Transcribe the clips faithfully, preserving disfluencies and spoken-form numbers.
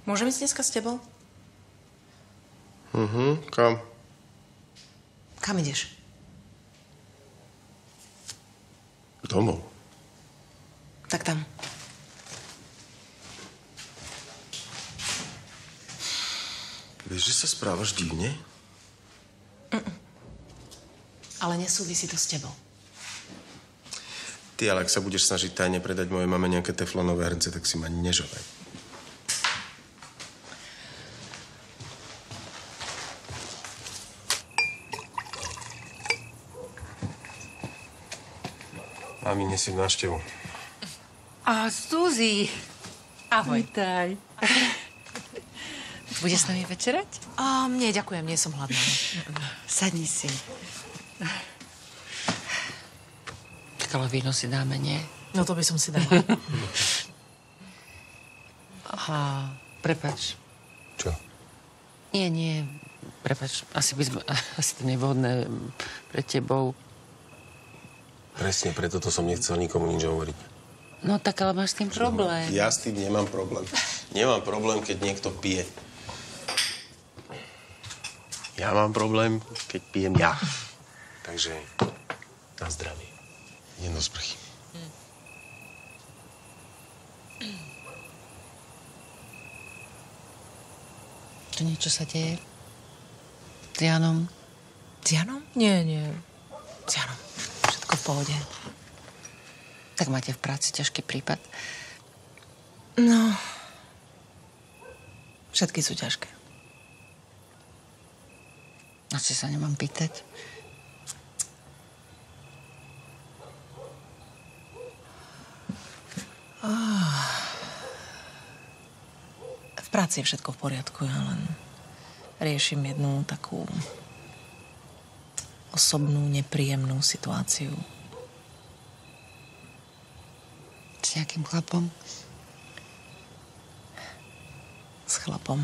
Môžem ísť dneska s tebou? Mhm, kam? Kam ideš? Domov. Tak tam. Vieš, že sa správaš divne? Mm-mm. Ale nesúvisí to s tebou. Ty, ale ak sa budeš snažiť tajne predať mojej mame nejaké teflonové hrnce, tak si ma nežovaj. Mami, nesiem návštevu. A Suzy. Ahoj. Vítaj. Budeš s nami večerať? Um, nie, ďakujem, nie som hladná. Sadni si. Tak ale víno si dáme, nie? No to by som si dala. Aha, prepač. Čo? Nie, nie, prepač. Asi by sme, asi to nevhodné pre tebou. Presne, preto to som nechcel nikomu nič hovoriť. No tak ale máš s tým problém. Ja s tým nemám problém. Nemám problém, keď niekto pije. Ja mám problém, keď pijem ja. Takže na zdravie. Idem do sprchy. Čo niečo sa deje? S Janom? S Janom? Nie, nie. S Janom. Všetko v pohode. Tak máte v práci ťažký prípad? No. Všetky sú ťažké. Asi sa nemám pýtať. Oh. V práci je všetko v poriadku, ja len riešim jednu takú osobnú, nepríjemnú situáciu. S nejakým chlapom? S chlapom.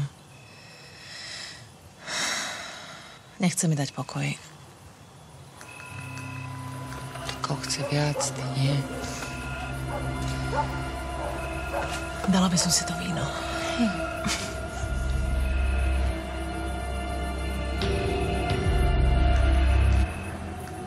Nechce mi dať pokoj. Tak ho chce viac, ty nie. Dala by som si to víno. Hm.